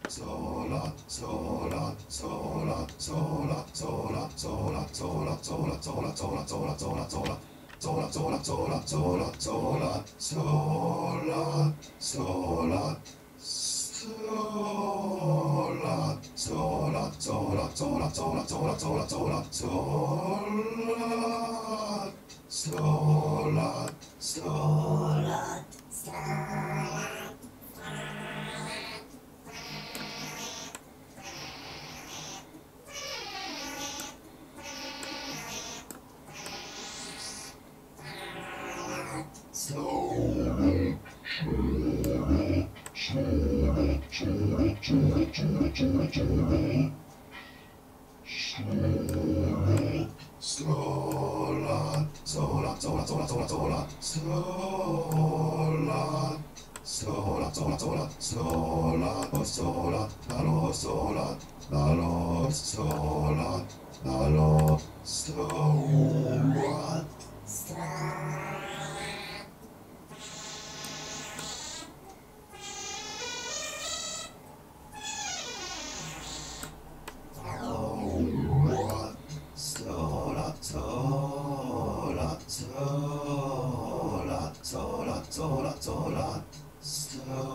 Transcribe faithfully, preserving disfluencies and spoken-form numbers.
solat, solat, solat, solat, solat, solat, solat, solat, solat, solat, solat, solat, solat. Solat, solat, solat, solat, solat, solat, solat, solat, solat, solat, solat, solat, solat, solat, solat, solat, solat, solat. Solat, solat, solat, solat, solat, solat, solat. Solat, solat, solat, solat, solat, solat, solat, solat, solat, solat, solat, solat, oh solat, lalo solat, lalo solat, lalo solat, solat, solat, solat, solat, solat, solat, solat, solat.